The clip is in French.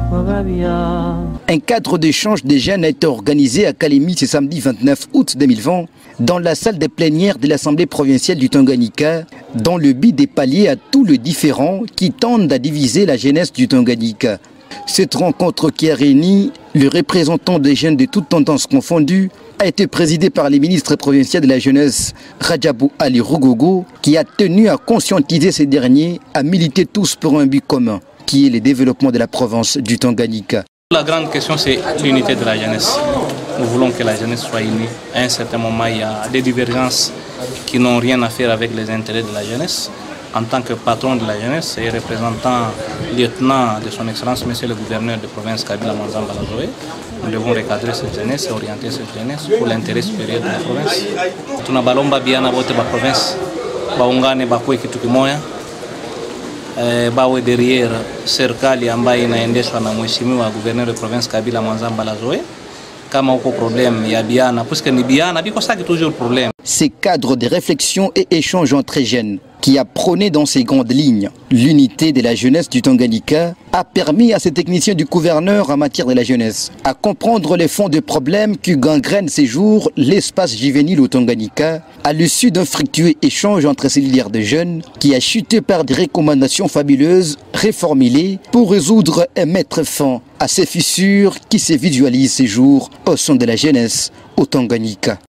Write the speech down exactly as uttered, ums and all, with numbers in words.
Un cadre d'échange des jeunes a été organisé à Kalemi ce samedi vingt-neuf août deux mille vingt dans la salle des plénières de l'Assemblée provinciale du Tanganyika dans le but de pallier à tous les différends qui tendent à diviser la jeunesse du Tanganyika. Cette rencontre qui a réuni le représentant des jeunes de toutes tendances confondues a été présidée par le ministre provincial de la jeunesse Rajabou Ali Rugogo qui a tenu à conscientiser ces derniers à militer tous pour un but commun qui est le développement de la province du Tanganyika. La grande question, c'est l'unité de la jeunesse. Nous voulons que la jeunesse soit unie. À un certain moment, il y a des divergences qui n'ont rien à faire avec les intérêts de la jeunesse. En tant que patron de la jeunesse et représentant lieutenant de son excellence, monsieur le gouverneur de province Kabila Manzamba Lazoé, nous devons recadrer cette jeunesse et orienter cette jeunesse pour l'intérêt supérieur de la province. Tunabalomba biana wote ba province baungane bakue kitu kimoya. Bawe derrière serikali ambayo inaendeshwa na mheshimiwa gouverneur de province Kabila Manzamba Lazoé. Kama uko problème ya biana puisque ni biana biko ça qui toujours problème. Ces cadres de réflexion et échange entre jeunes qui a prôné dans ses grandes lignes l'unité de la jeunesse du Tanganyika a permis à ces techniciens du gouverneur en matière de la jeunesse à comprendre les fonds de problèmes qui gangrènent ces jours l'espace juvénile au Tanganyika à l'issue d'un fructueux échange entre ces leaders de jeunes qui a chuté par des recommandations fabuleuses reformulées pour résoudre et mettre fin à ces fissures qui se visualisent ces jours au sein de la jeunesse au Tanganyika.